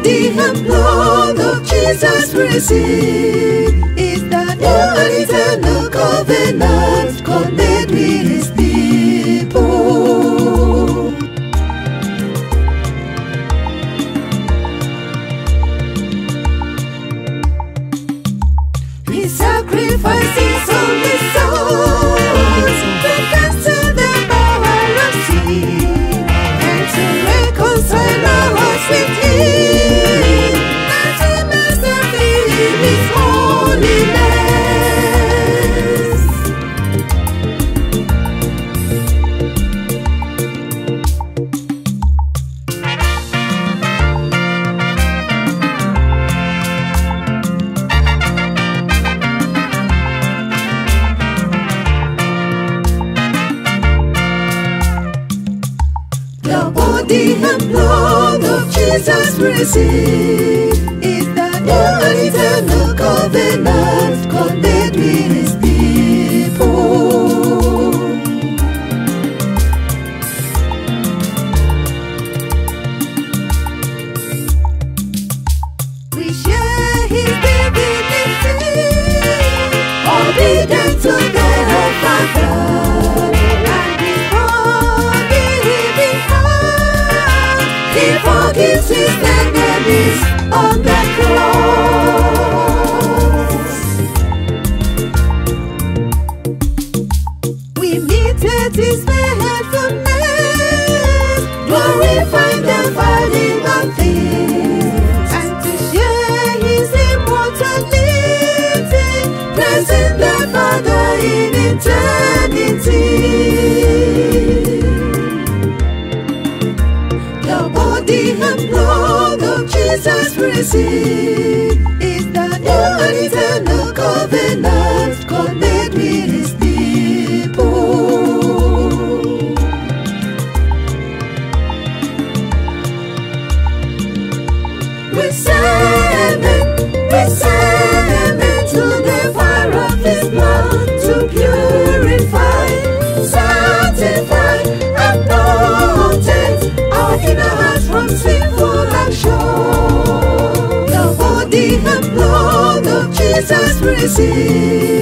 body and blood of Jesus receive is the new and eternal covenant God made with His people. His sacrifices on the souls to cancel the power of sin and to reconcile our hearts with Him, and to make us feel His holiness. The body and blood of Jesus receive is the new and eternal covenant God made with His people. We share His divinity, obedient to God Father. He forgives His enemies on the cross. We meet at His faithfulness, glorifying the falling of things, and to share His immortality, praising the Father in eternity. The body and blood of Jesus receive is the new and eternal covenant God made with His people. We say amen to the fire of His blood to purify, sanctify, and protect our inner hearts from sinful action. The body and blood of Jesus receive